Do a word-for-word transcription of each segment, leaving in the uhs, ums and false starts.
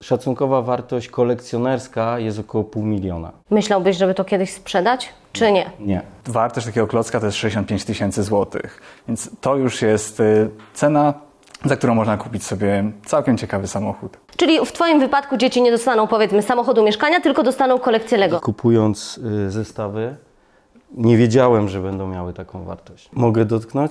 szacunkowa wartość kolekcjonerska jest około pół miliona. Myślałbyś, żeby to kiedyś sprzedać, czy nie? Nie. Wartość takiego klocka to jest sześćdziesiąt pięć tysięcy złotych, więc to już jest cena, za którą można kupić sobie całkiem ciekawy samochód. Czyli w Twoim wypadku dzieci nie dostaną, powiedzmy, samochodu, mieszkania, tylko dostaną kolekcję Lego. Kupując y, zestawy, nie wiedziałem, że będą miały taką wartość. Mogę dotknąć?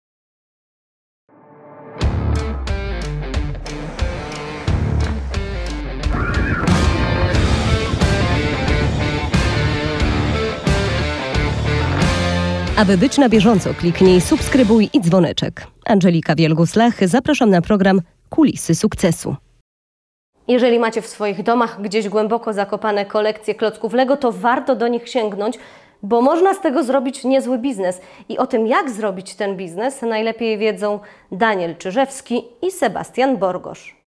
Aby być na bieżąco, kliknij subskrybuj i dzwoneczek. Angelika Wielgus-Lach, zapraszam na program Kulisy Sukcesu. Jeżeli macie w swoich domach gdzieś głęboko zakopane kolekcje klocków Lego, to warto do nich sięgnąć, bo można z tego zrobić niezły biznes. I o tym, jak zrobić ten biznes, najlepiej wiedzą Daniel Czyżewski i Sebastian Borgosz.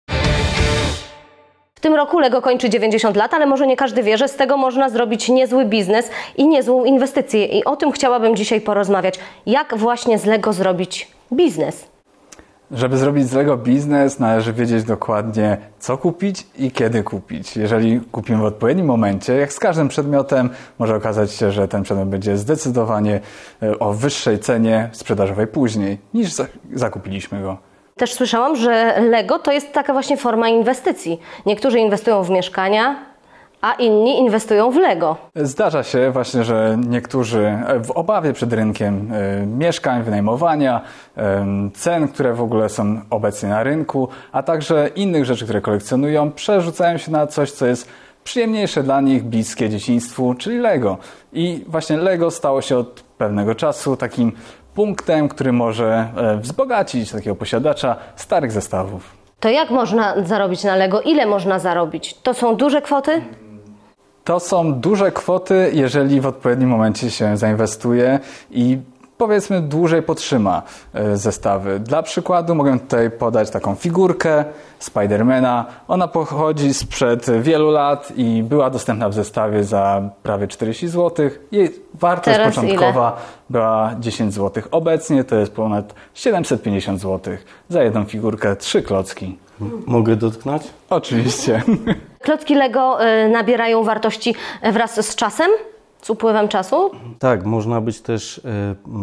W tym roku Lego kończy dziewięćdziesiąt lat, ale może nie każdy wie, że z tego można zrobić niezły biznes i niezłą inwestycję. I o tym chciałabym dzisiaj porozmawiać. Jak właśnie z Lego zrobić biznes? Żeby zrobić z Lego biznes, należy wiedzieć dokładnie, co kupić i kiedy kupić. Jeżeli kupimy w odpowiednim momencie, jak z każdym przedmiotem, może okazać się, że ten przedmiot będzie zdecydowanie o wyższej cenie sprzedażowej później, niż zakupiliśmy go. Też słyszałam, że Lego to jest taka właśnie forma inwestycji. Niektórzy inwestują w mieszkania, a inni inwestują w Lego. Zdarza się właśnie, że niektórzy w obawie przed rynkiem y, mieszkań, wynajmowania, y, cen, które w ogóle są obecnie na rynku, a także innych rzeczy, które kolekcjonują, przerzucają się na coś, co jest przyjemniejsze dla nich, bliskie dzieciństwu, czyli Lego. I właśnie Lego stało się od pewnego czasu takim punktem, który może wzbogacić takiego posiadacza starych zestawów. To jak można zarobić na Lego? Ile można zarobić? To są duże kwoty? To są duże kwoty, jeżeli w odpowiednim momencie się zainwestuje i powiedzmy dłużej podtrzyma zestawy. Dla przykładu mogę tutaj podać taką figurkę Spidermana. Ona pochodzi sprzed wielu lat i była dostępna w zestawie za prawie czterdzieści złotych. Jej wartość Teraz początkowa ile? była dziesięć złotych. Obecnie to jest ponad siedemset pięćdziesiąt złotych za jedną figurkę, trzy klocki. Mogę dotknąć? Oczywiście. Klocki Lego y, nabierają wartości wraz z czasem? Z upływem czasu? Tak, można być też y,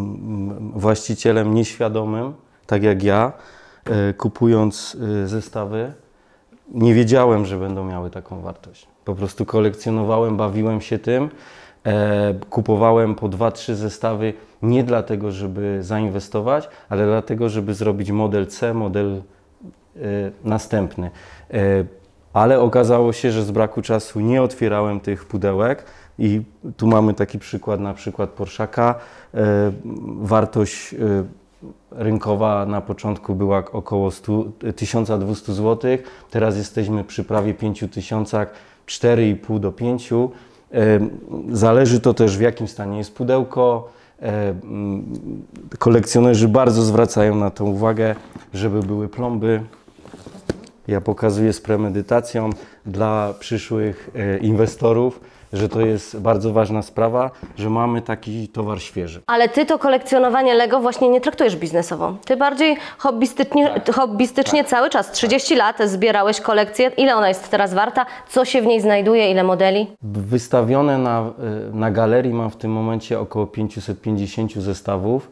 właścicielem nieświadomym, tak jak ja, y, kupując y, zestawy. Nie wiedziałem, że będą miały taką wartość. Po prostu kolekcjonowałem, bawiłem się tym. E, kupowałem po dwa, trzy zestawy nie dlatego, żeby zainwestować, ale dlatego, żeby zrobić model C, model y, następny. E, ale okazało się, że z braku czasu nie otwierałem tych pudełek. I tu mamy taki przykład, na przykład Porszaka. E, wartość e, rynkowa na początku była około tysiąc dwieście złotych. Teraz jesteśmy przy prawie pięciu tysiącach, cztery i pół do pięciu. E, zależy to też, w jakim stanie jest pudełko. E, kolekcjonerzy bardzo zwracają na to uwagę, żeby były plomby. Ja pokazuję z premedytacją dla przyszłych e, inwestorów, że to jest bardzo ważna sprawa, że mamy taki towar świeży. Ale Ty to kolekcjonowanie Lego właśnie nie traktujesz biznesowo. Ty bardziej hobbystycznie, Tak. hobbystycznie Tak. cały czas. trzydzieści lat zbierałeś kolekcję. Ile ona jest teraz warta? Co się w niej znajduje? Ile modeli? Wystawione na, na galerii mam w tym momencie około pięćset pięćdziesiąt zestawów.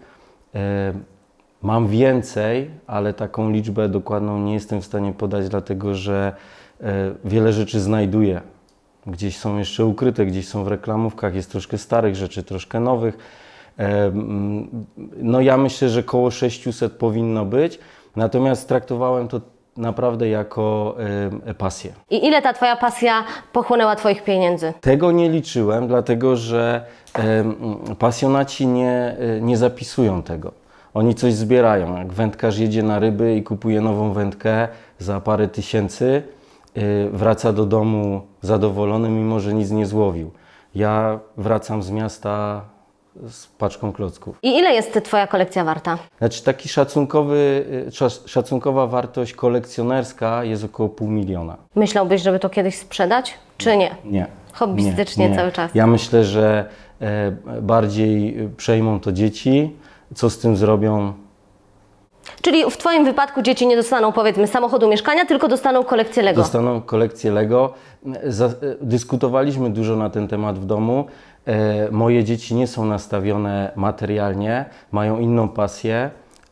Mam więcej, ale taką liczbę dokładną nie jestem w stanie podać, dlatego że wiele rzeczy znajduję. Gdzieś są jeszcze ukryte, gdzieś są w reklamówkach, jest troszkę starych rzeczy, troszkę nowych. No ja myślę, że koło sześciuset powinno być, natomiast traktowałem to naprawdę jako pasję. I ile ta Twoja pasja pochłonęła Twoich pieniędzy? Tego nie liczyłem, dlatego że pasjonaci nie, nie zapisują tego. Oni coś zbierają. Jak wędkarz jedzie na ryby i kupuje nową wędkę za parę tysięcy, wraca do domu zadowolony, mimo że nic nie złowił. Ja wracam z miasta z paczką klocków. I ile jest Twoja kolekcja warta? Znaczy taki szacunkowy, szacunkowa wartość kolekcjonerska jest około pół miliona. Myślałbyś, żeby to kiedyś sprzedać, czy nie? Nie. Hobbystycznie nie, nie. cały czas? Ja myślę, że bardziej przejmą to dzieci. Co z tym zrobią? Czyli w Twoim wypadku dzieci nie dostaną, powiedzmy, samochodu, mieszkania, tylko dostaną kolekcję Lego. Dostaną kolekcję Lego. Za, dyskutowaliśmy dużo na ten temat w domu. E, moje dzieci nie są nastawione materialnie, mają inną pasję, e,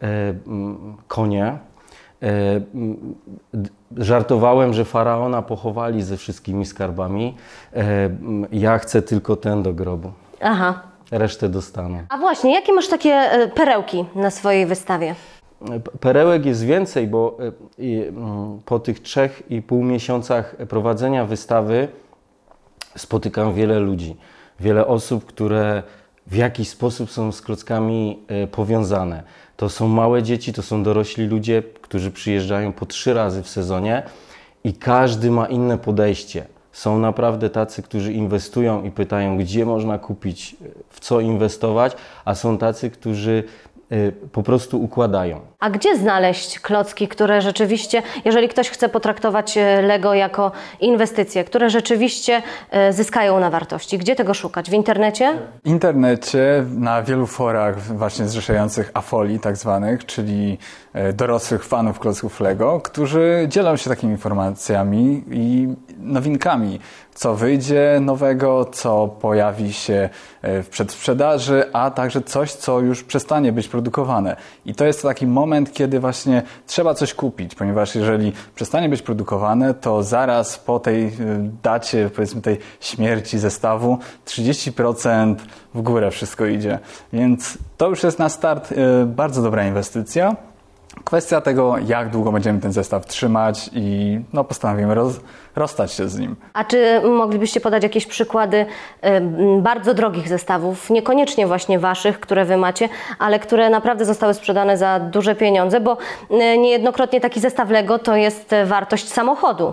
m, konie. E, m, żartowałem, że faraona pochowali ze wszystkimi skarbami. E, m, ja chcę tylko ten do grobu. Aha. Resztę dostaną. A właśnie, jakie masz takie e, perełki na swojej wystawie? Perełek jest więcej, bo e, i, m, po tych trzech i pół miesiącach prowadzenia wystawy spotykam wiele ludzi. Wiele osób, które w jakiś sposób są z klockami e, powiązane. To są małe dzieci, to są dorośli ludzie, którzy przyjeżdżają po trzy razy w sezonie i każdy ma inne podejście. Są naprawdę tacy, którzy inwestują i pytają, gdzie można kupić, w co inwestować, a są tacy, którzy y, po prostu układają. A gdzie znaleźć klocki, które rzeczywiście, jeżeli ktoś chce potraktować Lego jako inwestycje, które rzeczywiście y, zyskają na wartości? Gdzie tego szukać? W internecie? W internecie, na wielu forach właśnie zrzeszających afoli tak zwanych, czyli dorosłych fanów klocków Lego, którzy dzielą się takimi informacjami i nowinkami, co wyjdzie nowego, co pojawi się w przedsprzedaży, a także coś, co już przestanie być produkowane. I to jest taki moment, kiedy właśnie trzeba coś kupić, ponieważ jeżeli przestanie być produkowane, to zaraz po tej dacie, powiedzmy tej śmierci zestawu, trzydzieści procent w górę wszystko idzie. Więc to już jest na start bardzo dobra inwestycja. Kwestia tego, jak długo będziemy ten zestaw trzymać i no, postanowimy roz, rozstać się z nim. A czy moglibyście podać jakieś przykłady y, bardzo drogich zestawów, niekoniecznie właśnie waszych, które wy macie, ale które naprawdę zostały sprzedane za duże pieniądze, bo y, niejednokrotnie taki zestaw Lego to jest wartość samochodu.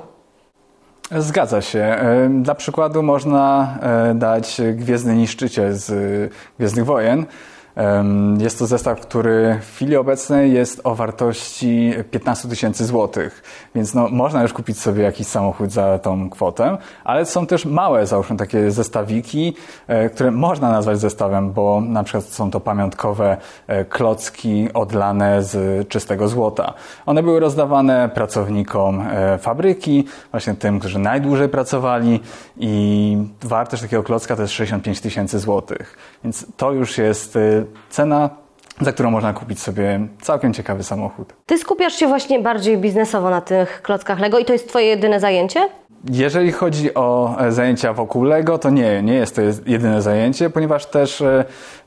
Zgadza się. Dla przykładu można dać Gwiezdny Niszczyciel z Gwiezdnych Wojen. Jest to zestaw, który w chwili obecnej jest o wartości piętnaście tysięcy złotych, więc no, można już kupić sobie jakiś samochód za tą kwotę, ale są też małe, załóżmy takie zestawiki, które można nazwać zestawem, bo na przykład są to pamiątkowe klocki odlane z czystego złota. One były rozdawane pracownikom fabryki, właśnie tym, którzy najdłużej pracowali i wartość takiego klocka to jest sześćdziesiąt pięć tysięcy złotych, więc to już jest cena, za którą można kupić sobie całkiem ciekawy samochód. Ty skupiasz się właśnie bardziej biznesowo na tych klockach Lego i to jest twoje jedyne zajęcie? Jeżeli chodzi o zajęcia wokół Lego, to nie, nie jest to jedyne zajęcie, ponieważ też e,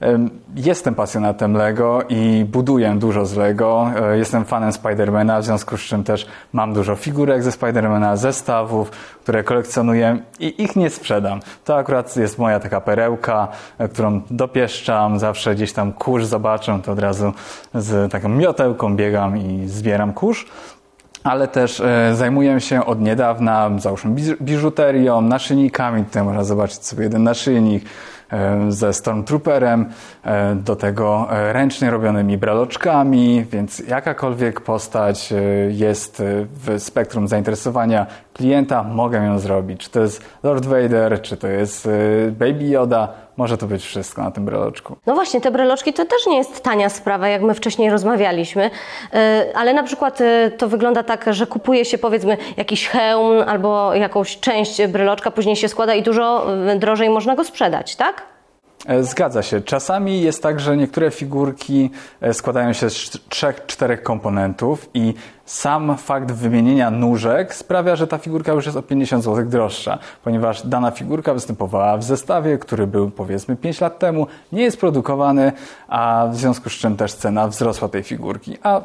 jestem pasjonatem Lego i buduję dużo z Lego. E, jestem fanem Spidermana, w związku z czym też mam dużo figurek ze Spidermana, zestawów, które kolekcjonuję i ich nie sprzedam. To akurat jest moja taka perełka, e, którą dopieszczam, zawsze gdzieś tam kurz zobaczę, to od razu z taką miotełką biegam i zbieram kurz. Ale też e, zajmuję się od niedawna, załóżmy, biżuterią, naszyjnikami. Tutaj można zobaczyć sobie jeden naszyjnik e, ze Stormtrooperem, e, do tego e, ręcznie robionymi breloczkami, więc jakakolwiek postać e, jest w spektrum zainteresowania klienta, mogę ją zrobić. Czy to jest Lord Vader, czy to jest e, Baby Yoda, może to być wszystko na tym breloczku. No właśnie, te breloczki to też nie jest tania sprawa, jak my wcześniej rozmawialiśmy, ale na przykład to wygląda tak, że kupuje się powiedzmy jakiś hełm albo jakąś część breloczka, później się składa i dużo drożej można go sprzedać, tak? Zgadza się. Czasami jest tak, że niektóre figurki składają się z trzech, czterech komponentów i sam fakt wymienienia nóżek sprawia, że ta figurka już jest o pięćdziesiąt złotych droższa, ponieważ dana figurka występowała w zestawie, który był powiedzmy pięć lat temu, nie jest produkowany, a w związku z czym też cena wzrosła tej figurki. A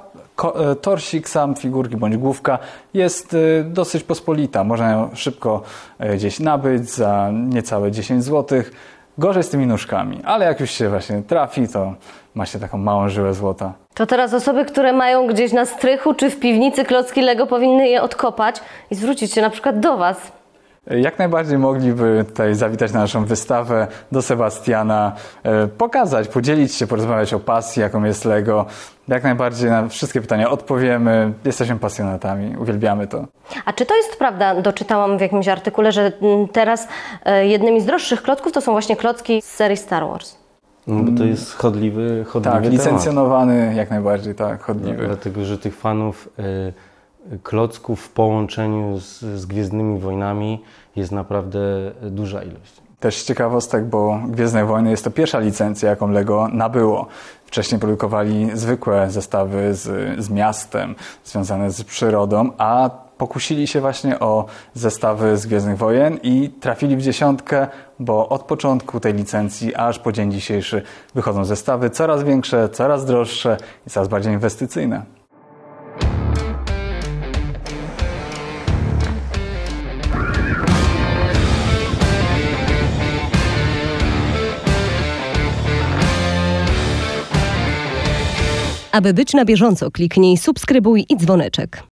torsik sam figurki bądź główka jest dosyć pospolita. Można ją szybko gdzieś nabyć za niecałe dziesięć złotych. Gorzej z tymi nóżkami, ale jak już się właśnie trafi, to ma się taką małą żyłę złota. To teraz osoby, które mają gdzieś na strychu czy w piwnicy klocki Lego, powinny je odkopać i zwrócić się na przykład do Was. Jak najbardziej mogliby tutaj zawitać na naszą wystawę do Sebastiana, pokazać, podzielić się, porozmawiać o pasji, jaką jest Lego. Jak najbardziej na wszystkie pytania odpowiemy. Jesteśmy pasjonatami, uwielbiamy to. A czy to jest prawda, doczytałam w jakimś artykule, że teraz jednymi z droższych klocków to są właśnie klocki z serii Star Wars? No, bo to jest chodliwy, chodliwy Tak, temat. licencjonowany jak najbardziej, tak, chodliwy. Dlatego, że tych fanów y, klocków w połączeniu z, z Gwiezdnymi Wojnami jest naprawdę duża ilość. Też z ciekawostek, bo Gwiezdne Wojny jest to pierwsza licencja, jaką LEGO nabyło. Wcześniej produkowali zwykłe zestawy z, z miastem, związane z przyrodą, a pokusili się właśnie o zestawy z Gwiezdnych Wojen i trafili w dziesiątkę, bo od początku tej licencji aż po dzień dzisiejszy wychodzą zestawy coraz większe, coraz droższe i coraz bardziej inwestycyjne. Aby być na bieżąco, kliknij subskrybuj i dzwoneczek.